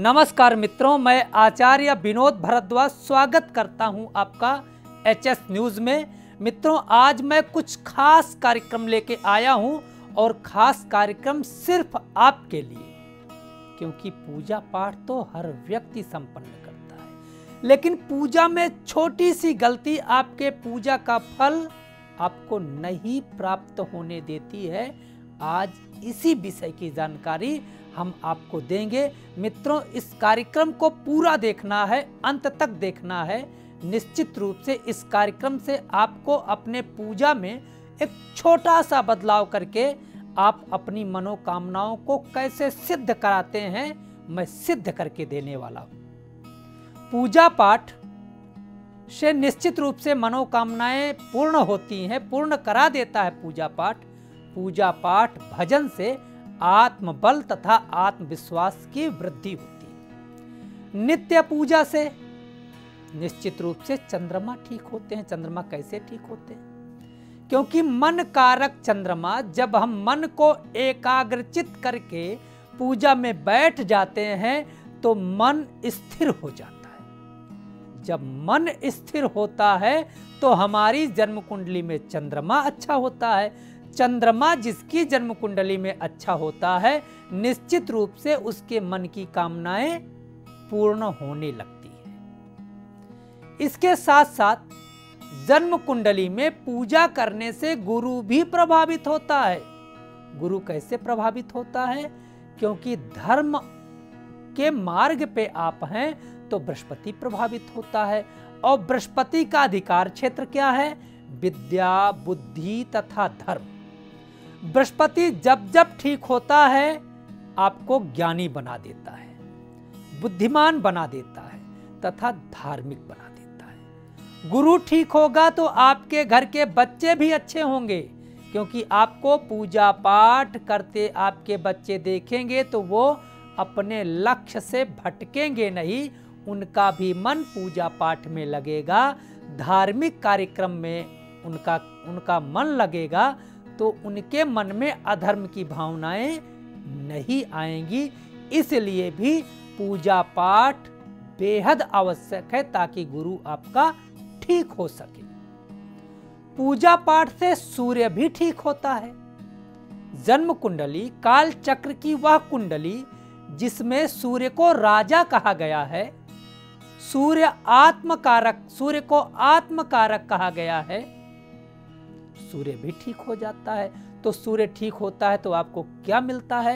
नमस्कार मित्रों, मैं आचार्य विनोद भारद्वाज स्वागत करता हूं आपका एचएस न्यूज में। मित्रों, आज मैं कुछ खास कार्यक्रम लेके आया हूं और खास कार्यक्रम सिर्फ आपके लिए, क्योंकि पूजा पाठ तो हर व्यक्ति संपन्न करता है, लेकिन पूजा में छोटी सी गलती आपके पूजा का फल आपको नहीं प्राप्त होने देती है। आज इसी विषय की जानकारी हम आपको देंगे। मित्रों, इस कार्यक्रम को पूरा देखना है, अंत तक देखना है। निश्चित रूप से इस कार्यक्रम से आपको अपने पूजा में एक छोटा सा बदलाव करके आप अपनी मनोकामनाओं को कैसे सिद्ध कराते हैं, मैं सिद्ध करके देने वाला हूं। पूजा पाठ से निश्चित रूप से मनोकामनाएं पूर्ण होती हैं, पूर्ण करा देता है पूजा पाठ। पूजा पाठ भजन से आत्मबल तथा आत्मविश्वास की वृद्धि होती है। नित्य पूजा से निश्चित रूप से चंद्रमा ठीक होते हैं। चंद्रमा कैसे ठीक होते हैं? क्योंकि मन कारक चंद्रमा, जब हम मन को एकाग्रचित करके पूजा में बैठ जाते हैं तो मन स्थिर हो जाता है। जब मन स्थिर होता है तो हमारी जन्म कुंडली में चंद्रमा अच्छा होता है। चंद्रमा जिसकी जन्म कुंडली में अच्छा होता है, निश्चित रूप से उसके मन की कामनाएं पूर्ण होने लगती है। इसके साथ साथ जन्म कुंडली में पूजा करने से गुरु भी प्रभावित होता है। गुरु कैसे प्रभावित होता है? क्योंकि धर्म के मार्ग पे आप हैं तो बृहस्पति प्रभावित होता है, और बृहस्पति का अधिकार क्षेत्र क्या है? विद्या, बुद्धि तथा धर्म। बृहस्पति जब जब ठीक होता है आपको ज्ञानी बना देता है, बुद्धिमान बना देता है तथा धार्मिक बना देता है। गुरु ठीक होगा तो आपके घर के बच्चे भी अच्छे होंगे, क्योंकि आपको पूजा पाठ करते आपके बच्चे देखेंगे तो वो अपने लक्ष्य से भटकेंगे नहीं, उनका भी मन पूजा पाठ में लगेगा, धार्मिक कार्यक्रम में उनका मन लगेगा, तो उनके मन में अधर्म की भावनाएं नहीं आएंगी। इसलिए भी पूजा पाठ बेहद आवश्यक है ताकि गुरु आपका ठीक हो सके। पूजा पाठ से सूर्य भी ठीक होता है। जन्म कुंडली काल चक्र की वह कुंडली जिसमें सूर्य को राजा कहा गया है, सूर्य को आत्मकारक कहा गया है, सूर्य भी ठीक हो जाता है। तो सूर्य ठीक होता है तो आपको क्या मिलता है?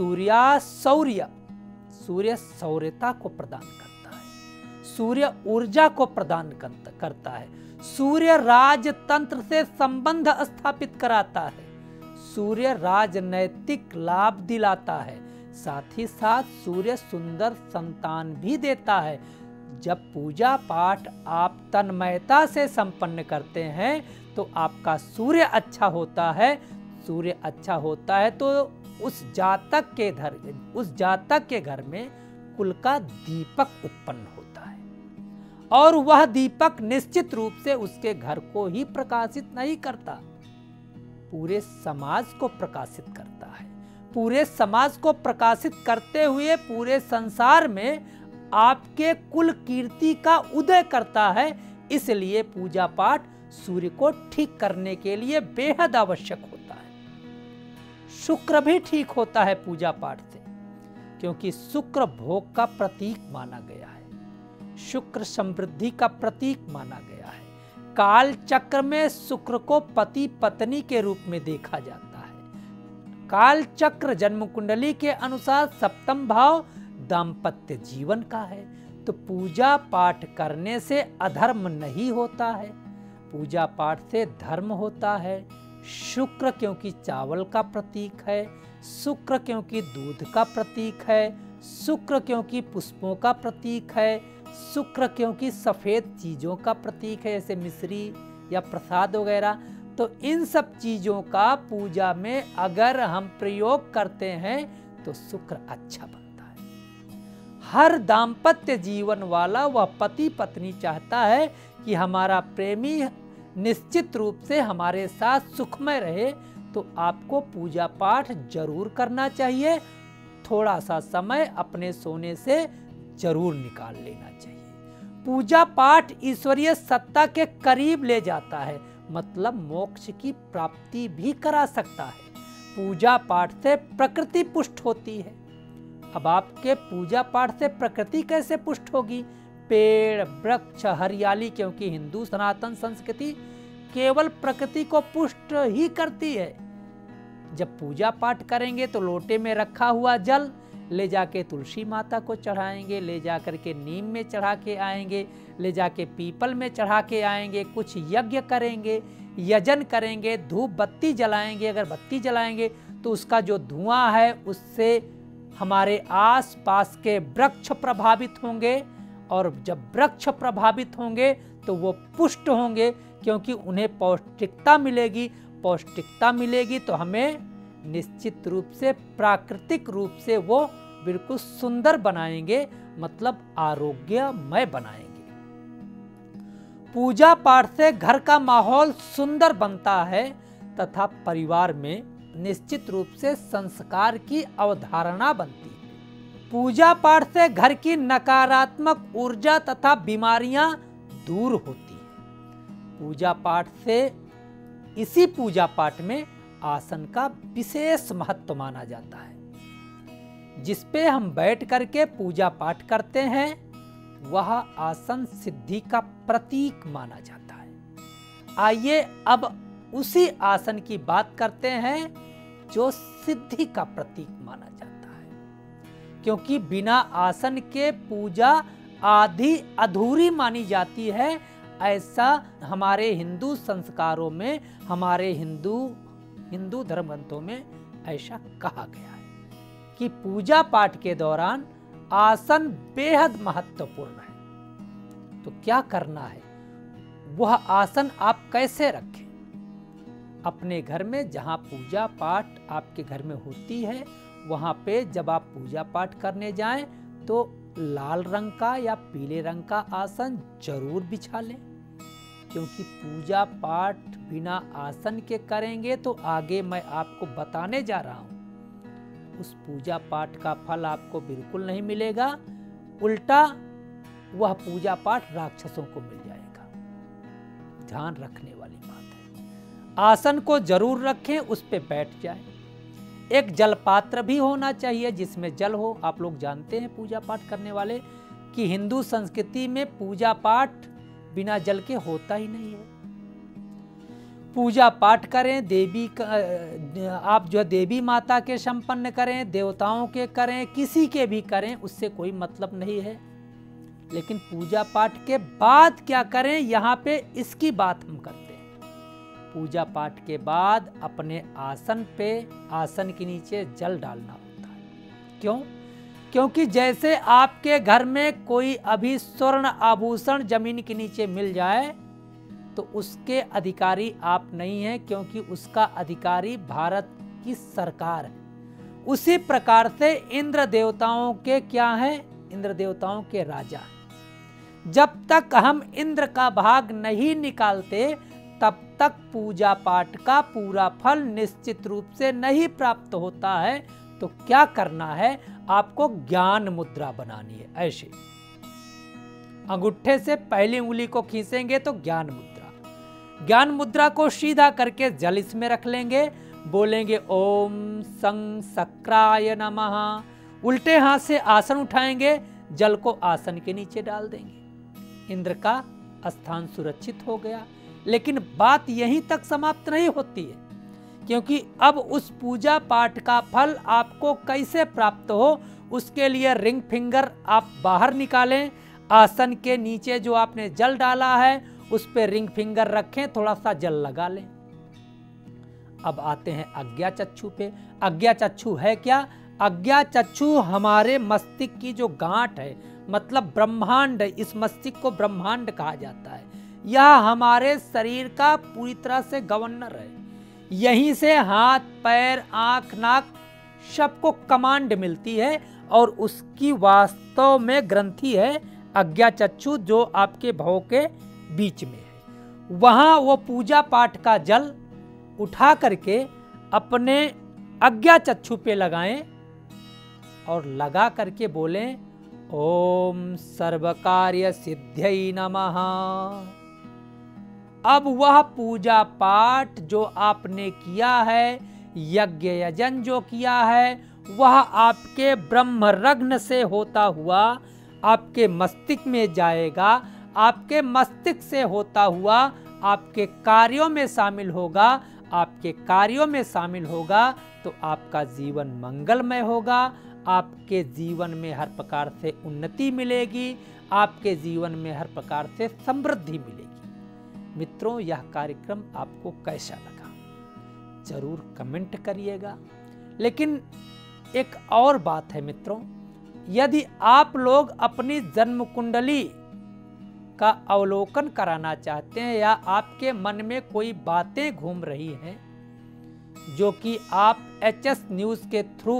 सूर्य शौर्यता को प्रदान करता है, सूर्य ऊर्जा को प्रदान करता है, सूर्य राजतंत्र से संबंध स्थापित कराता है, सूर्य राजनैतिक लाभ दिलाता है, साथ ही साथ सूर्य सुंदर संतान भी देता है। जब पूजा पाठ आप तन्मयता से संपन्न करते हैं तो आपका सूर्य अच्छा होता है। सूर्य अच्छा होता है तो उस जातक के घर में कुल का दीपक उत्पन्न होता है, और वह दीपक निश्चित रूप से उसके घर को ही प्रकाशित नहीं करता, पूरे समाज को प्रकाशित करता है। पूरे समाज को प्रकाशित करते हुए पूरे संसार में आपके कुल कीर्ति का उदय करता है। इसलिए पूजा पाठ सूर्य को ठीक करने के लिए बेहद आवश्यक होता है। शुक्र भी ठीक होता है पूजा पाठ से, क्योंकि शुक्र भोग का प्रतीक माना गया है, शुक्र समृद्धि का प्रतीक माना गया है। काल चक्र में शुक्र को पति पत्नी के रूप में देखा जाता है। काल चक्र जन्म कुंडली के अनुसार सप्तम भाव दाम्पत्य जीवन का है। तो पूजा पाठ करने से अधर्म नहीं होता है, पूजा पाठ से धर्म होता है। शुक्र क्योंकि चावल का प्रतीक है, शुक्र क्योंकि दूध का प्रतीक है, शुक्र क्योंकि पुष्पों का प्रतीक है, शुक्र क्योंकि सफेद चीजों का प्रतीक है, जैसे मिश्री या प्रसाद वगैरह। तो इन सब चीजों का पूजा में अगर हम प्रयोग करते हैं तो शुक्र अच्छा बनता है। हर दाम्पत्य जीवन वाला वह पति पत्नी चाहता है कि हमारा प्रेमी निश्चित रूप से हमारे साथ सुखमय रहे, तो आपको पूजा पाठ जरूर करना चाहिए। थोड़ा सा समय अपने सोने से जरूर निकाल लेना चाहिए। पूजा पाठ ईश्वरीय सत्ता के करीब ले जाता है, मतलब मोक्ष की प्राप्ति भी करा सकता है। पूजा पाठ से प्रकृति पुष्ट होती है। अब आपके पूजा पाठ से प्रकृति कैसे पुष्ट होगी? पेड़, वृक्ष, हरियाली, क्योंकि हिंदू सनातन संस्कृति केवल प्रकृति को पुष्ट ही करती है। जब पूजा पाठ करेंगे तो लोटे में रखा हुआ जल ले जाके तुलसी माता को चढ़ाएंगे, ले जाकर के नीम में चढ़ा के आएंगे, ले जाके पीपल में चढ़ा के आएंगे, कुछ यज्ञ करेंगे, यजन करेंगे, धूप बत्ती जलाएंगे। अगर बत्ती जलाएंगे तो उसका जो धुआं है उससे हमारे आस पास के वृक्ष प्रभावित होंगे, और जब वृक्ष प्रभावित होंगे तो वो पुष्ट होंगे, क्योंकि उन्हें पौष्टिकता मिलेगी। पौष्टिकता मिलेगी तो हमें निश्चित रूप से प्राकृतिक रूप से वो बिल्कुल सुंदर बनाएंगे, मतलब आरोग्यमय बनाएंगे। पूजा पाठ से घर का माहौल सुंदर बनता है तथा परिवार में निश्चित रूप से संस्कार की अवधारणा बनती है। पूजा पाठ से घर की नकारात्मक ऊर्जा तथा बीमारियां दूर होती है। पूजा पाठ से, इसी पूजा पाठ में आसन का विशेष महत्व माना जाता है। जिस पे हम बैठ करके पूजा पाठ करते हैं वह आसन सिद्धि का प्रतीक माना जाता है। आइए अब उसी आसन की बात करते हैं जो सिद्धि का प्रतीक माना जाता है, क्योंकि बिना आसन के पूजा आधी अधूरी मानी जाती है। ऐसा हमारे हिंदू संस्कारों में, हमारे हिंदू धर्म ग्रंथों में ऐसा कहा गया है कि पूजा पाठ के दौरान आसन बेहद महत्वपूर्ण है। तो क्या करना है? वह आसन आप कैसे रखें? अपने घर में जहां पूजा पाठ आपके घर में होती है वहां पे जब आप पूजा पाठ करने जाएं तो लाल रंग का या पीले रंग का आसन जरूर बिछा लें, क्योंकि पूजा पाठ बिना आसन के करेंगे तो आगे मैं आपको बताने जा रहा हूं उस पूजा पाठ का फल आपको बिल्कुल नहीं मिलेगा, उल्टा वह पूजा पाठ राक्षसों को मिल जाएगा। ध्यान रखने वाली बात है। आसन को जरूर रखें, उस पे बैठ जाएं। एक जल पात्र भी होना चाहिए जिसमें जल हो। आप लोग जानते हैं पूजा पाठ करने वाले कि हिंदू संस्कृति में पूजा पाठ बिना जल के होता ही नहीं है। पूजा पाठ करें, देवी का आप जो देवी माता के संपन्न करें, देवताओं के करें, किसी के भी करें, उससे कोई मतलब नहीं है। लेकिन पूजा पाठ के बाद क्या करें, यहाँ पे इसकी बात हम करते हैं। पूजा पाठ के बाद अपने आसन पे, आसन के नीचे जल डालना होता है। क्यों? क्योंकि जैसे आपके घर में कोई अभी स्वर्ण आभूषण जमीन के नीचे मिल जाए तो उसके अधिकारी आप नहीं हैं, क्योंकि उसका अधिकारी भारत की सरकार है। उसी प्रकार से इंद्र देवताओं के क्या हैं? इंद्र देवताओं के राजा हैं। जब तक हम इंद्र का भाग नहीं निकालते तब तक पूजा पाठ का पूरा फल निश्चित रूप से नहीं प्राप्त होता है। तो क्या करना है? आपको ज्ञान मुद्रा बनानी है। ऐसे अंगूठे से पहली उंगली को खींचेंगे तो ज्ञान मुद्रा। ज्ञान मुद्रा को सीधा करके जल इसमें रख लेंगे, बोलेंगे ओम सं सक्राय नमः। उल्टे हाथ से आसन उठाएंगे, जल को आसन के नीचे डाल देंगे। इंद्र का स्थान सुरक्षित हो गया। लेकिन बात यहीं तक समाप्त नहीं होती है, क्योंकि अब उस पूजा पाठ का फल आपको कैसे प्राप्त हो उसके लिए रिंग फिंगर आप बाहर निकालें। आसन के नीचे जो आपने जल डाला है उस पे रिंग फिंगर रखें, थोड़ा सा जल लगा लें। अब आते हैं अज्ञा चक्षु पे। अज्ञा चक्षु है क्या? अज्ञा चक्षु हमारे मस्तिष्क की जो गांठ है, मतलब ब्रह्मांड, इस मस्तिष्क को ब्रह्मांड कहा जाता है। यह हमारे शरीर का पूरी तरह से गवर्नर है। यहीं से हाथ, पैर, आंख, नाक सबको कमांड मिलती है, और उसकी वास्तव में ग्रंथि है अज्ञा चक्षु, जो आपके भव के बीच में है। वहां वो पूजा पाठ का जल उठा करके अपने अज्ञा चक्षु पे लगाएं और लगा करके बोलें ओम सर्वकार्य सिद्ध्यै नमः। अब वह पूजा पाठ जो आपने किया है, यज्ञ यजन जो किया है, वह आपके ब्रह्मरग्न से होता हुआ आपके मस्तिष्क में जाएगा। आपके मस्तिष्क से होता हुआ आपके कार्यों में शामिल होगा। आपके कार्यों में शामिल होगा तो आपका जीवन मंगलमय होगा। आपके जीवन में हर प्रकार से उन्नति मिलेगी। आपके जीवन में हर प्रकार से समृद्धि मिलेगी। मित्रों, यह कार्यक्रम आपको कैसा लगा जरूर कमेंट करिएगा। लेकिन एक और बात है मित्रों, यदि आप लोग अपनी जन्म कुंडली का अवलोकन कराना चाहते हैं या आपके मन में कोई बातें घूम रही हैं जो कि आप HS न्यूज़ के थ्रू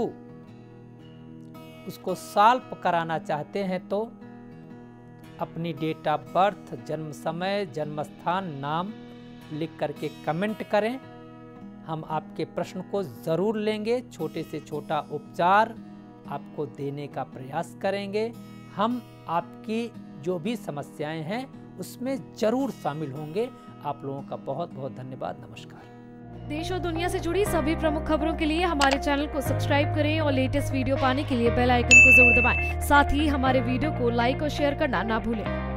उसको सॉल्व कराना चाहते हैं, तो अपनी डेट ऑफ बर्थ, जन्म समय, जन्म स्थान, नाम लिख करके कमेंट करें। हम आपके प्रश्न को जरूर लेंगे। छोटे से छोटा उपचार आपको देने का प्रयास करेंगे। हम आपकी जो भी समस्याएं हैं उसमें जरूर शामिल होंगे। आप लोगों का बहुत बहुत धन्यवाद। नमस्कार। देश और दुनिया से जुड़ी सभी प्रमुख खबरों के लिए हमारे चैनल को सब्सक्राइब करें और लेटेस्ट वीडियो पाने के लिए बेल आइकन को जरूर दबाएं। साथ ही हमारे वीडियो को लाइक और शेयर करना ना भूलें।